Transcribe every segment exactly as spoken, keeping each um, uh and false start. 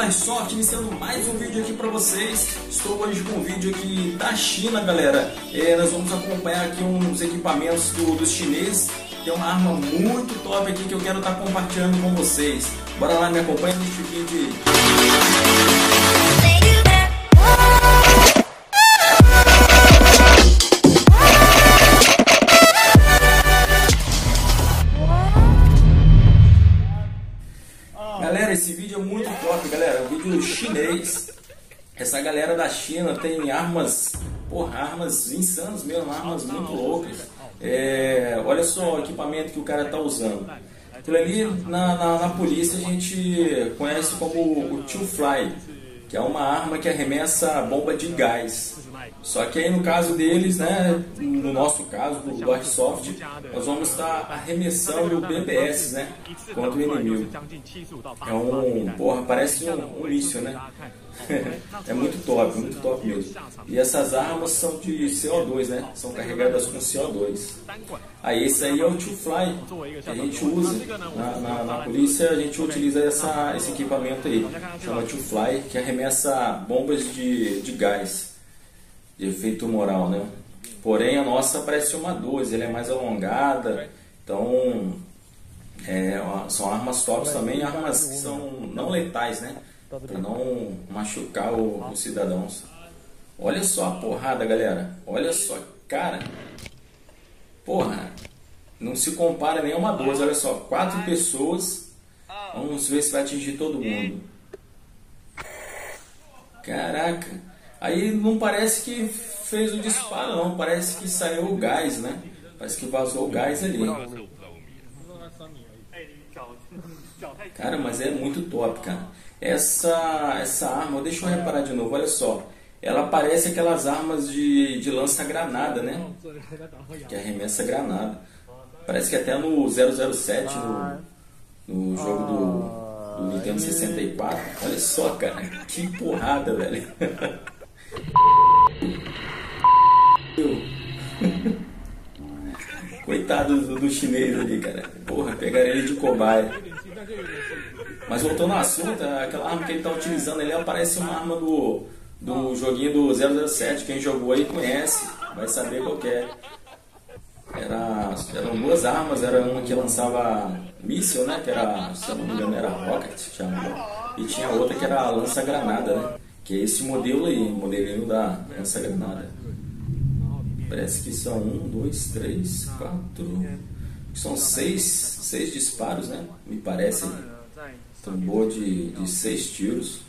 Darksoft, iniciando mais um vídeo aqui para vocês. Estou hoje com um vídeo aqui da China, galera. É, nós vamos acompanhar aqui uns equipamentos do, dos chineses. Tem uma arma muito top aqui que eu quero estar compartilhando com vocês. Bora lá, me acompanha neste vídeo. Galera, esse vídeo é muito top, galera. Um vídeo chinês. Essa galera da China tem armas, porra, armas insanas mesmo, armas muito loucas. É, olha só o equipamento que o cara tá usando. Aquilo ali na, na, na polícia a gente conhece como o Two Fly, que é uma arma que arremessa bomba de gás. Só que aí no caso deles, né, no nosso caso do Darksoft, nós vamos estar arremessando o B P S, né, contra o inimigo. É um, porra, parece um, um míssil, né? É muito top, muito top mesmo. E essas armas são de C O dois, né? São carregadas com C O dois. Aí esse aí é o Two Fly, que a gente usa na, na, na polícia. A gente utiliza essa, esse equipamento aí, chama Two Fly, que arremessa bombas de, de gás, de efeito moral, né? Porém a nossa parece uma doze, ela é mais alongada. Então é, são armas tops também, armas que são não letais, né? Para não machucar o, os cidadãos. Olha só a porrada, galera. Olha só, cara. Porra, não se compara nem a uma doze. Olha só, quatro pessoas. Vamos ver se vai atingir todo mundo. Caraca. Aí não parece que fez o disparo, não. Parece que saiu o gás, né? Parece que vazou o gás ali. Cara, mas é muito top, cara. Essa, essa arma, deixa eu reparar de novo, olha só. Ela parece aquelas armas de, de lança-granada, né? Que arremessa granada. Parece que até no zero zero sete, no, no jogo do, do Nintendo sessenta e quatro. Olha só, cara. Que porrada, velho. Coitado do, do chinês ali, cara. Porra, pegaram ele de cobaia. Mas voltando ao assunto, aquela arma que ele está utilizando ali parece uma arma do, do joguinho do zero zero sete. Quem jogou aí conhece, vai saber qual que é. Era, eram duas armas, era uma que lançava míssil, né? Que era, se eu não me engano, era Rocket, chamava. E tinha outra que era lança-granada, né? Que é esse modelo aí, modelinho da lança-granada. Parece que são um, dois, três, quatro. São seis, seis disparos, né? Me parece. Tambor de, de seis tiros.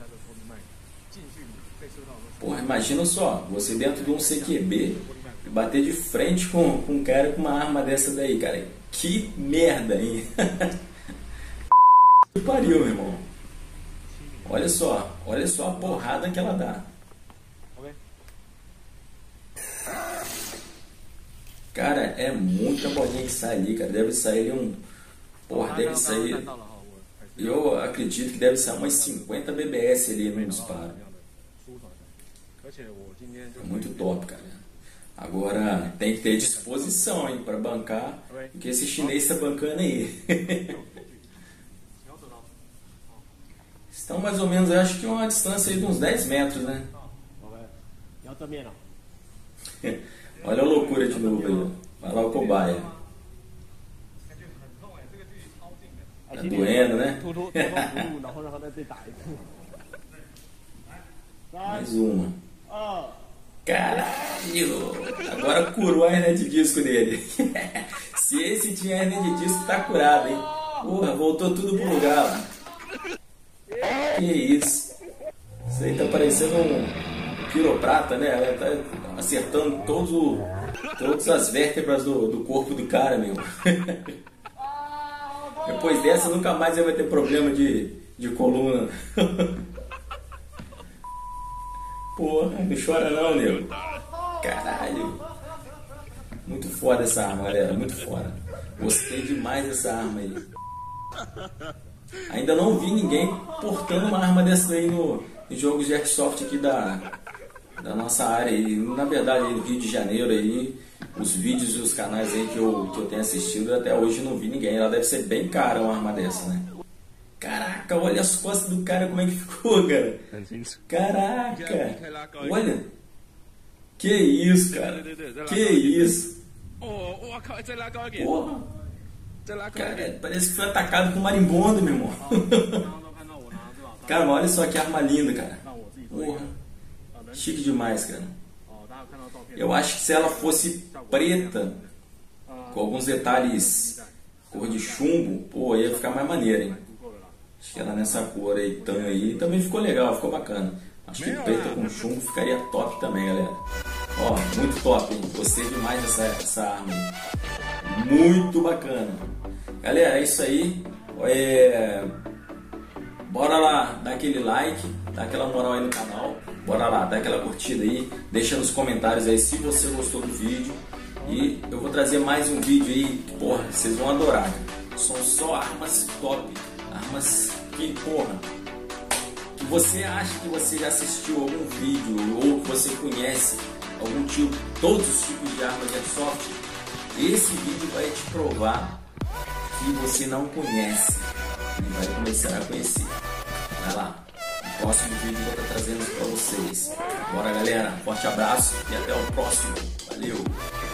Porra, imagina só, você dentro de um C Q B e bater de frente com, com um cara com uma arma dessa daí, cara. Que merda, hein? Que pariu, meu irmão. Olha só, olha só a porrada que ela dá. Cara, é muita bolinha que sai ali, cara. Deve sair um... Porra, deve sair... Eu acredito que deve ser umas cinquenta B B S ali no disparo. É muito top, cara. Agora tem que ter disposição, hein, para bancar, porque esse chinês está bancando aí. Estão mais ou menos, eu acho que uma distância aí de uns dez metros, né? Olha a loucura de novo aí. Vai lá o cobaia. Tá doendo, né? Mais uma. Caralho! Agora curou a hernia de disco dele. Se esse tinha hernia de disco, tá curado, hein? Porra, voltou tudo pro lugar lá. Que isso? Isso aí tá parecendo um quiroprata, né? Ela tá acertando todos o, todas as vértebras do, do corpo do cara, meu. Depois dessa, nunca mais ele vai ter problema de, de coluna. Porra, não chora não, nego. Caralho. Muito foda essa arma, galera. Muito foda. Gostei demais dessa arma aí. Ainda não vi ninguém portando uma arma dessa aí no, no jogo de Airsoft aqui da, da nossa área. E, na verdade, no Rio de Janeiro aí... Os vídeos e os canais aí que eu, que eu tenho assistido, até hoje não vi ninguém. Ela deve ser bem cara uma arma dessa, né? Caraca, olha as costas do cara, como é que ficou, cara. Caraca. Olha. Que isso, cara. Que isso. Porra. Cara, parece que foi atacado com marimbondo, meu irmão. Cara, mas olha só que arma linda, cara. Porra. Chique demais, cara. Eu acho que se ela fosse preta, com alguns detalhes cor de chumbo, pô, ia ficar mais maneiro, hein? Acho que ela nessa cor aí, tan aí, também ficou legal, ficou bacana. Acho que preta com chumbo ficaria top também, galera. Ó, muito top, hein? Gostei demais dessa, dessa arma aí. Muito bacana. Galera, é isso aí. É... Bora lá, dá aquele like, dá aquela moral aí no canal. Bora lá, dá aquela curtida aí. Deixa nos comentários aí se você gostou do vídeo. E eu vou trazer mais um vídeo aí. Porra, vocês vão adorar, cara. São só armas top. Armas que, porra, que você acha que você já assistiu algum vídeo ou que você conhece algum tipo, todos os tipos de armas de airsoft. Esse vídeo vai te provar que você não conhece e vai começar a conhecer. Vai lá, no próximo vídeo eu vou estar trazendo para vocês. Bora, galera, forte abraço e até o próximo. Valeu!